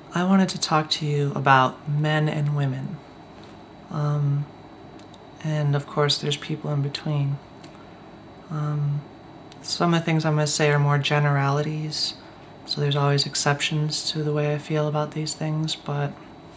I wanted to talk to you about men and women. And of course, there's people in between. Some of the things I'm going to say are more generalities, so there's always exceptions to the way I feel about these things, but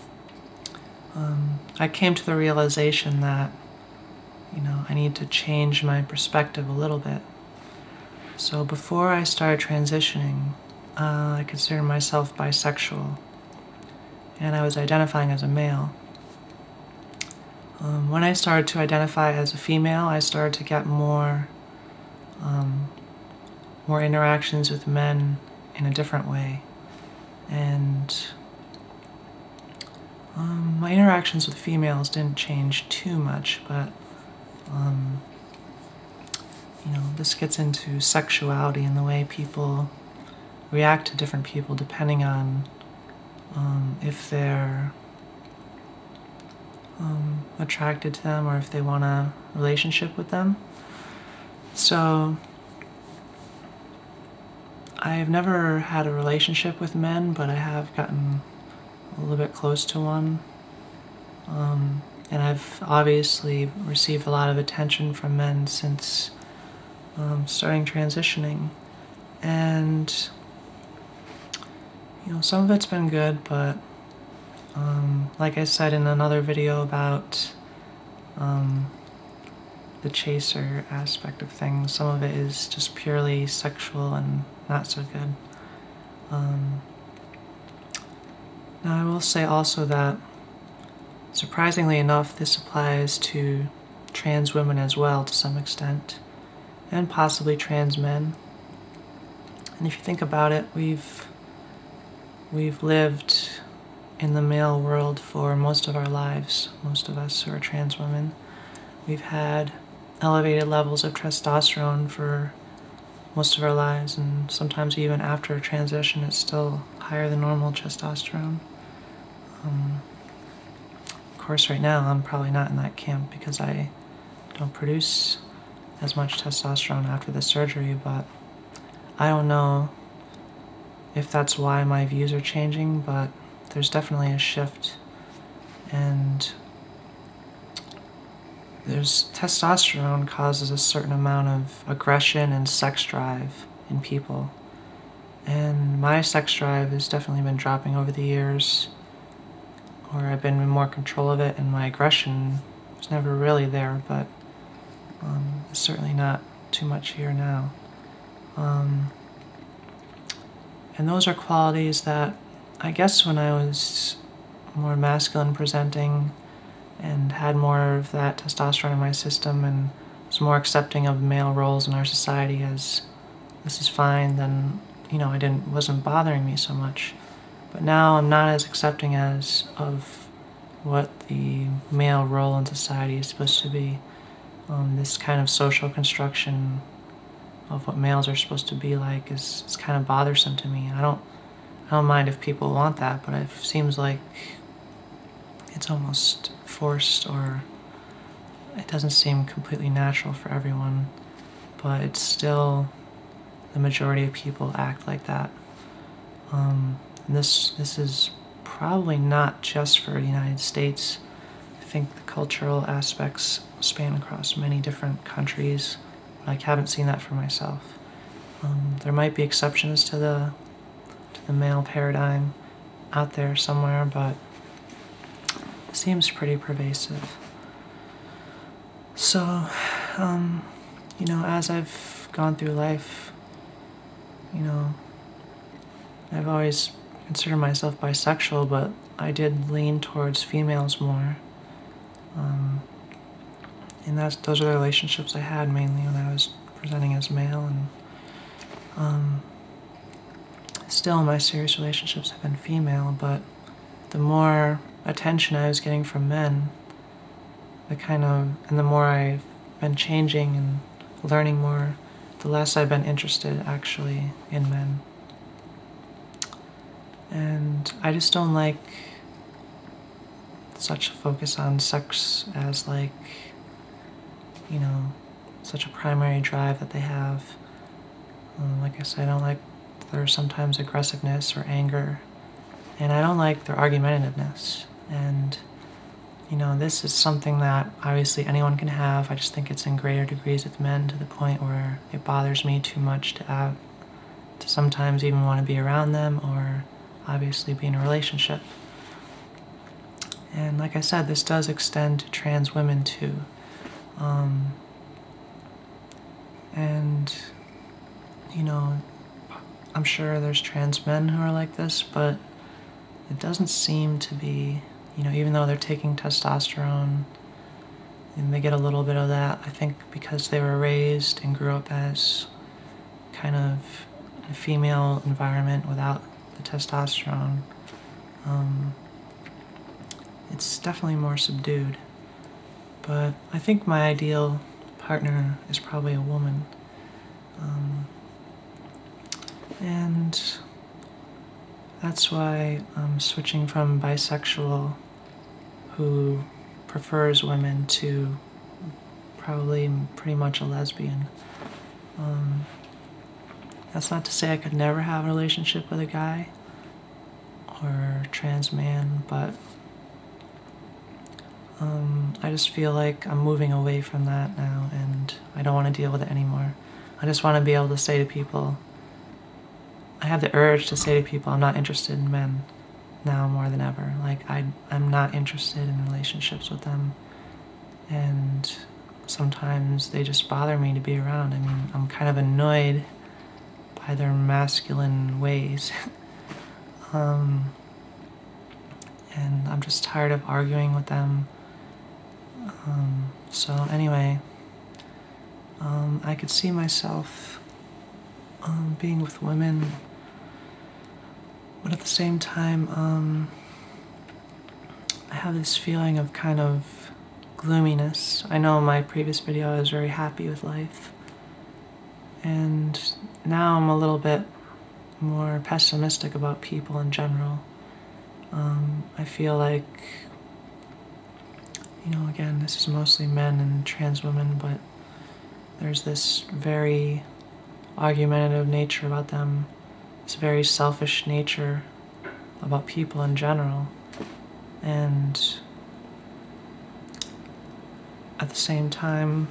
I came to the realization that, I need to change my perspective a little bit. So before I started transitioning, I considered myself bisexual, and I was identifying as a male. When I started to identify as a female, I started to get more interactions with men in a different way. And my interactions with females didn't change too much, but this gets into sexuality and the way people react to different people depending on if they're attracted to them or if they want a relationship with them. So I've never had a relationship with men, but I have gotten a little bit close to one. And I've obviously received a lot of attention from men since starting transitioning. And, some of it's been good, but like I said in another video about the chaser aspect of things, some of it is just purely sexual and not so good. Now I will say also that, surprisingly enough, this applies to trans women as well to some extent, and possibly trans men. And if you think about it, we've lived in the male world for most of our lives, most of us who are trans women. We've had elevated levels of testosterone for most of our lives, and sometimes even after a transition it's still higher than normal testosterone. Of course, right now I'm probably not in that camp because I don't produce as much testosterone after the surgery, but I don't know if that's why my views are changing, but there's definitely a shift. And testosterone causes a certain amount of aggression and sex drive in people. And my sex drive has definitely been dropping over the years, or I've been in more control of it, and my aggression was never really there, but it's certainly not too much here now. And those are qualities that I guess when I was more masculine presenting and had more of that testosterone in my system and was more accepting of male roles in our society as this is fine, then wasn't bothering me so much. But now I'm not as accepting of what the male role in society is supposed to be. This kind of social construction of what males are supposed to be like is kind of bothersome to me. I don't mind if people want that, but it seems like it's almost forced, or it doesn't seem completely natural for everyone, but it's still the majority of people act like that. This is probably not just for the United States. I think the cultural aspects span across many different countries, but I haven't seen that for myself. There might be exceptions to the male paradigm out there somewhere, but it seems pretty pervasive. So, as I've gone through life, I've always considered myself bisexual, but I did lean towards females more. And those are the relationships I had mainly when I was presenting as male, and still my serious relationships have been female, but the more attention I was getting from men, and the more I've been changing and learning more, the less I've been interested actually in men. And I just don't like such a focus on sex as such a primary drive that they have. Like I said, I don't like their sometimes aggressiveness or anger, and I don't like their argumentativeness. And, you know, this is something that obviously anyone can have. I just think it's in greater degrees with men, to the point where it bothers me too much to sometimes even want to be around them, or obviously be in a relationship. And like I said, this does extend to trans women too. And, you know, I'm sure there's trans men who are like this, but it doesn't seem to be, you know, even though they're taking testosterone and they get a little bit of that, I think because they were raised and grew up as kind of a female environment without the testosterone, it's definitely more subdued. But I think my ideal partner is probably a woman. And that's why I'm switching from bisexual, who prefers women, to probably pretty much a lesbian. That's not to say I could never have a relationship with a guy or a trans man, but I just feel like I'm moving away from that now, and I don't want to deal with it anymore. I just want to be able to say to people, I have the urge to say to people, I'm not interested in men now more than ever. Like, I'm not interested in relationships with them, and sometimes they just bother me to be around. I mean, I'm kind of annoyed by their masculine ways. And I'm just tired of arguing with them. So anyway, I could see myself being with women, but at the same time, I have this feeling of kind of gloominess. I know in my previous video I was very happy with life, and now I'm a little bit more pessimistic about people in general. I feel like, you know, again, this is mostly men and trans women, but there's this very argumentative nature about them, this very selfish nature about people in general, and at the same time,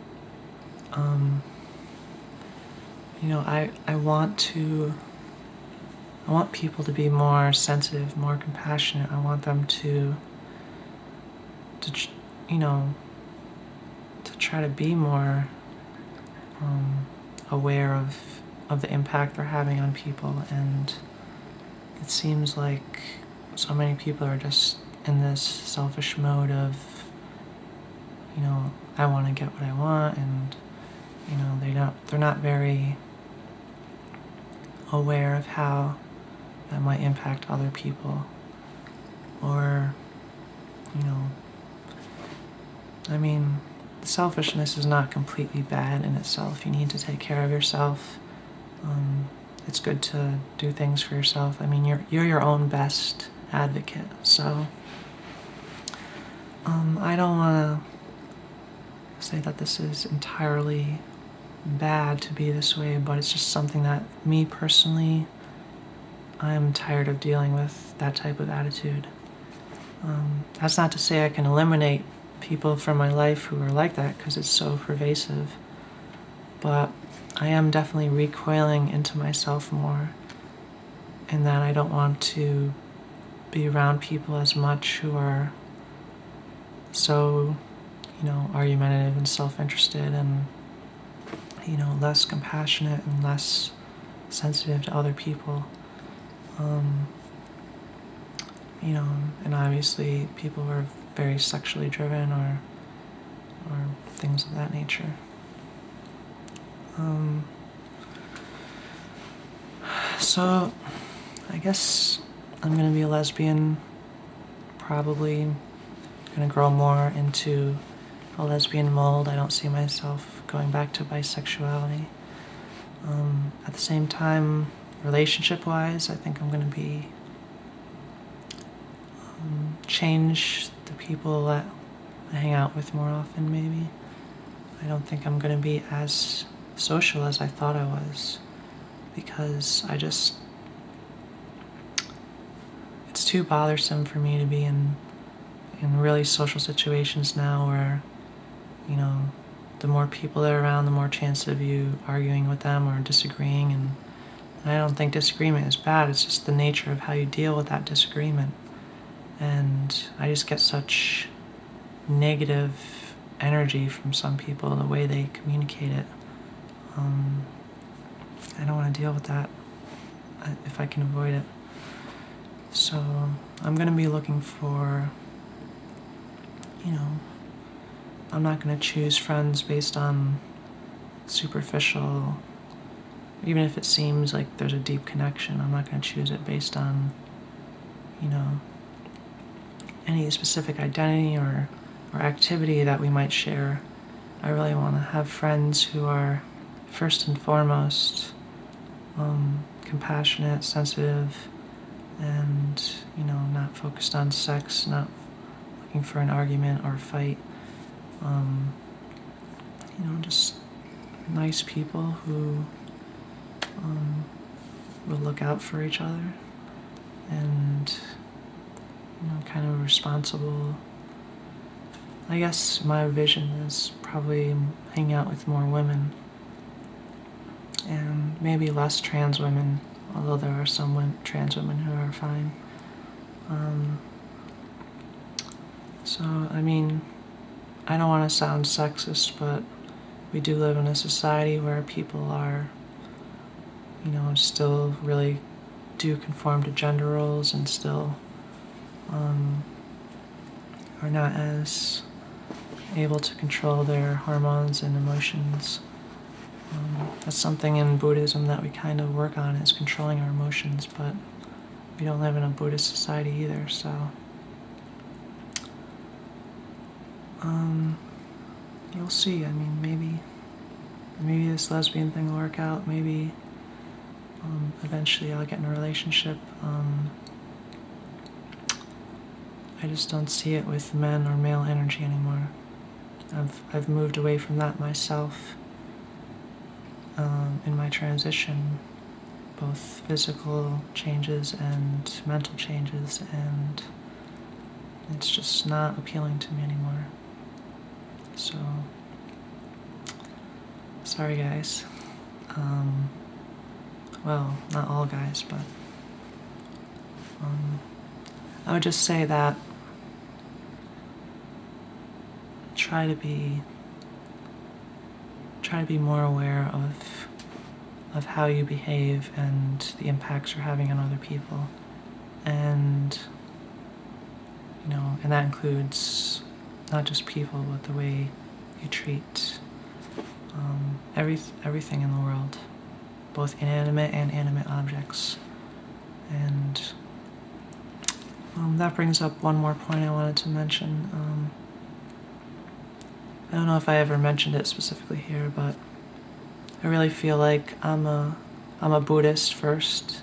you know, I want people to be more sensitive, more compassionate. I want them to you know, to try to be more aware of the impact they're having on people. And it seems like so many people are just in this selfish mode of, you know, I want to get what I want, and, you know, they're not very aware of how that might impact other people. Or, you know, I mean, selfishness is not completely bad in itself. You need to take care of yourself. It's good to do things for yourself. I mean, you're your own best advocate. So I don't want to say that this is entirely bad to be this way, but it's just something that, me personally, I'm tired of dealing with that type of attitude. That's not to say I can eliminate people from my life who are like that, because it's so pervasive, but I am definitely recoiling into myself more, in that I don't want to be around people as much who are so, you know, argumentative and self-interested, and, you know, less compassionate and less sensitive to other people. You know, and obviously people who are very sexually driven, or things of that nature. So I guess I'm gonna be a lesbian, probably gonna grow more into a lesbian mold. I don't see myself going back to bisexuality. At the same time, relationship-wise, I think I'm gonna be change the people that I hang out with more often, maybe. I don't think I'm going to be as social as I thought I was, because too bothersome for me to be in really social situations now where, you know, the more people that are around, the more chance of you arguing with them or disagreeing. And I don't think disagreement is bad. It's just the nature of how you deal with that disagreement. And I just get such negative energy from some people, the way they communicate it. I don't want to deal with that if I can avoid it. So I'm going to be looking for, you know, I'm not going to choose friends based on superficial, even if it seems like there's a deep connection. I'm not going to choose it based on, you know, any specific identity or activity that we might share. I really want to have friends who are first and foremost compassionate, sensitive, and, you know, not focused on sex, not looking for an argument or a fight. You know, just nice people who will look out for each other and, you know, kind of responsible. I guess my vision is probably hang out with more women and maybe less trans women, although there are some trans women who are fine. So, I mean, I don't want to sound sexist, but we do live in a society where people are, you know, still really do conform to gender roles and still are not as able to control their hormones and emotions. That's something in Buddhism that we kind of work on, is controlling our emotions, but we don't live in a Buddhist society either, so you'll see. I mean, maybe this lesbian thing will work out. Maybe eventually I'll get in a relationship. I just don't see it with men or male energy anymore. I've moved away from that myself in my transition, both physical changes and mental changes, and it's just not appealing to me anymore. So, sorry guys. Well, not all guys, but I would just say that try to be more aware of how you behave and the impacts you're having on other people. And, you know, and that includes not just people, but the way you treat everything in the world, both inanimate and animate objects. And that brings up one more point I wanted to mention. I don't know if I ever mentioned it specifically here, but I really feel like I'm a Buddhist first.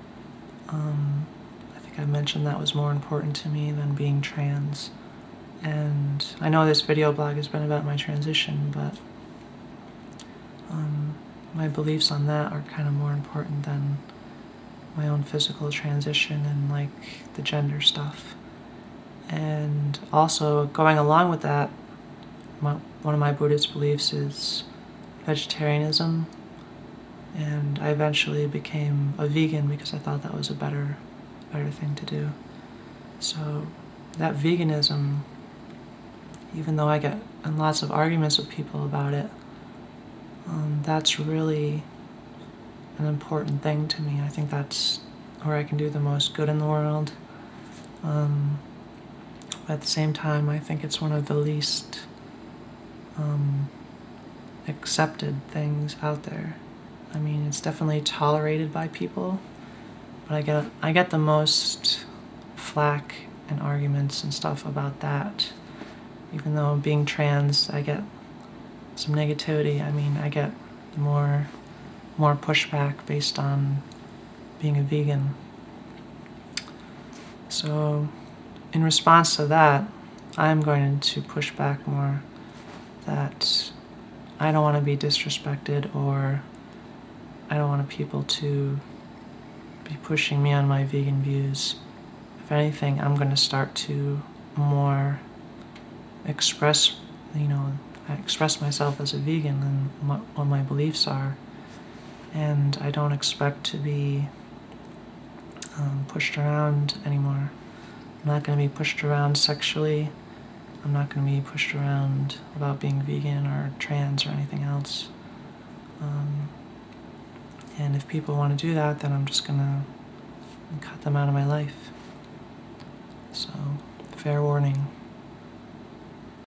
I think I mentioned that was more important to me than being trans. And I know this video blog has been about my transition, but my beliefs on that are kind of more important than my own physical transition and like the gender stuff. And also, going along with that, one of my Buddhist beliefs is vegetarianism, and I eventually became a vegan because I thought that was a better thing to do. So that veganism, even though I get in lots of arguments with people about it, that's really an important thing to me. I think that's where I can do the most good in the world. But at the same time, I think it's one of the least accepted things out there. I mean, it's definitely tolerated by people, but I get the most flack and arguments and stuff about that. Even though being trans, I get some negativity. I mean, I get more pushback based on being a vegan. So, in response to that, I'm going to push back more that I don't want to be disrespected, or I don't want people to be pushing me on my vegan views if anything, I'm going to start to more express, express myself as a vegan and what my beliefs are. And I don't expect to be pushed around anymore. I'm not going to be pushed around sexually. I'm not going to be pushed around about being vegan or trans or anything else. And if people want to do that, then I'm just going to cut them out of my life. So, fair warning.